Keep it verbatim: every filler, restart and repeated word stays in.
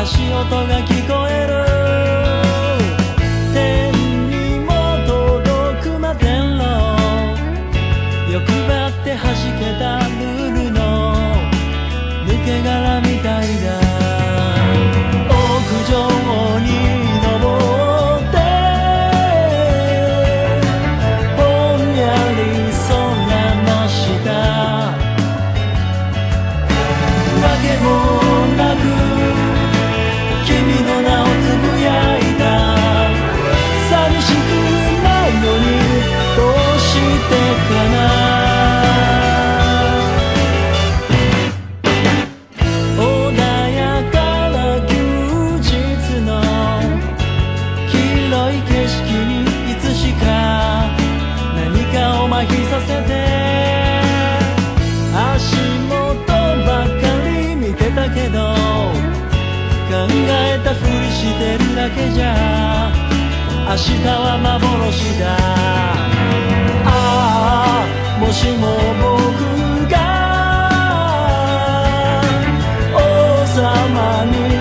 足音が聞こえる。天にも届く摩天楼、欲張って弾けたルールの抜け殻みたいだ。屋上に登ってぼんやり空の下、わけもなく君の名をつぶやいた。寂しくないのにどうしてかな。穏やかな休日の広い景色にいつしか何かを麻痺させて、足元ばかり見てたけど考えたふりしてるだけじゃ明日は幻だ。ああ、もしも僕が王様に